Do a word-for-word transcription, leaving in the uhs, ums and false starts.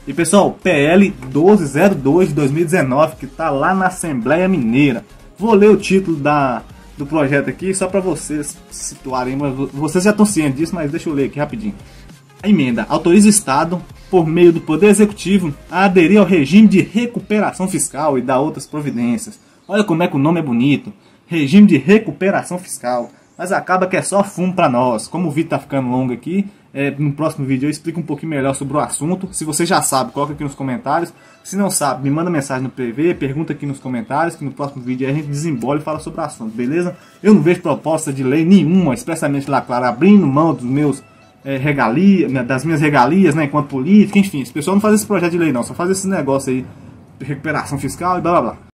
E pessoal, P L doze zero dois de dois mil e dezenove, que está lá na Assembleia Mineira. Vou ler o título da, do projeto aqui, só para vocês situarem, vocês já estão cientes disso, mas deixa eu ler aqui rapidinho. A emenda autoriza o Estado, por meio do Poder Executivo, a aderir ao regime de recuperação fiscal e dar outras providências. Olha como é que o nome é bonito, regime de recuperação fiscal. Mas acaba que é só fumo para nós. Como o vídeo tá ficando longo aqui, é, no próximo vídeo eu explico um pouquinho melhor sobre o assunto. Se você já sabe, coloca aqui nos comentários. Se não sabe, me manda mensagem no P V, pergunta aqui nos comentários, que no próximo vídeo a gente desembola e fala sobre o assunto, beleza? Eu não vejo proposta de lei nenhuma, expressamente lá, claro, abrindo mão dos meus é, regalias, das minhas regalias, né, enquanto político, enfim. Esse pessoal não faz esse projeto de lei não, só faz esse negócio aí de recuperação fiscal e blá blá blá.